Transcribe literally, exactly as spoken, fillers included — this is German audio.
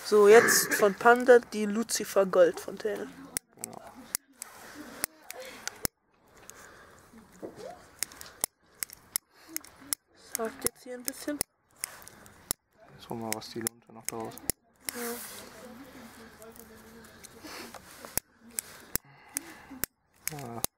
So, jetzt von Panda die Lucifer Goldfontäne. Genau. Sagt jetzt hier ein bisschen. So mal, was die Lunte noch draus. Ja. Ja.